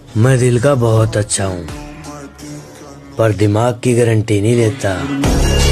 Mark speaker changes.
Speaker 1: मैं दिल का बहुत अच्छा हूँ, पर दिमाग की गारंटी नहीं लेता।